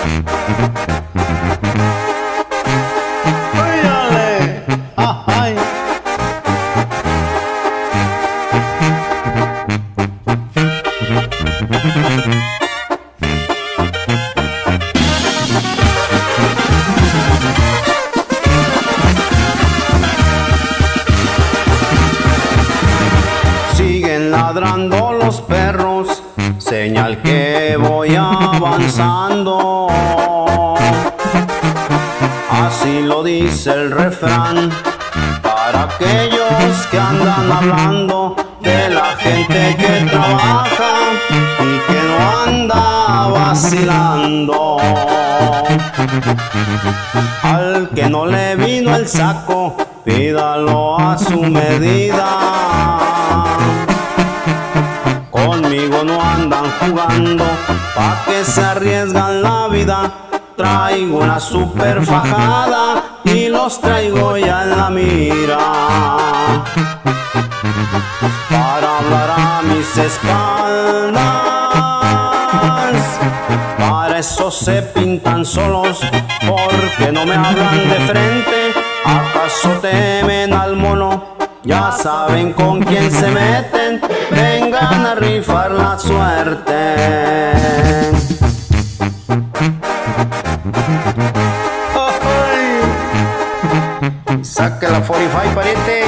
Óyale, ay. Siguen ladrando los perros, señal que voy avanzando. Así lo dice el refrán, para aquellos que andan hablando de la gente que trabaja y que no anda vacilando. Al que no le vino el saco, pídalo a su medida. Conmigo no andan jugando, pa' que se arriesgan la vida. Traigo una super fajada y los traigo ya en la mira. Para hablar a mis espaldas, para eso se pintan solos, porque no me hablan de frente. ¿Acaso temen al mono? Ya saben con quién se meten, vengan a rifar la suerte. ¡Ay! Saque la 45, pariente,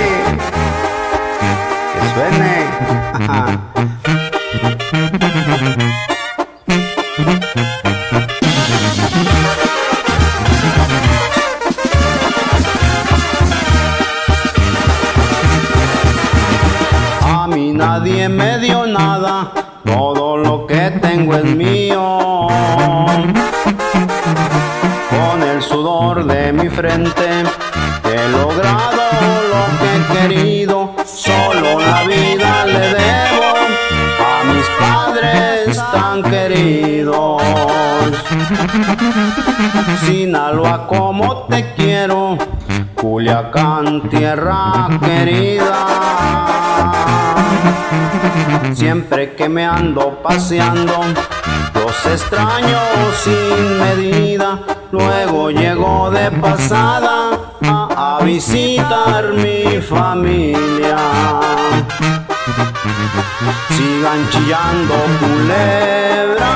que suene. A mí nadie me dio nada, todo lo que tengo es mío. Con el sudor de mi frente he logrado lo que he querido. Solo la vida le debo a mis padres tan queridos. Sinaloa, como te quiero, Culiacán, tierra querida. Siempre que me ando paseando, los extraño sin medida. Luego llego de pasada a visitar mi familia. Sigan chillando culebras,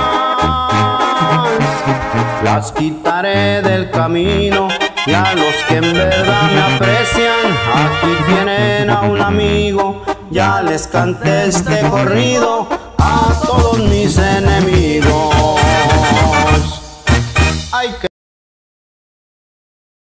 las quitaré del camino. Y a los que en verdad me aprecian, aquí tienen a un amigo. Ya les canté este corrido a todos mis enemigos.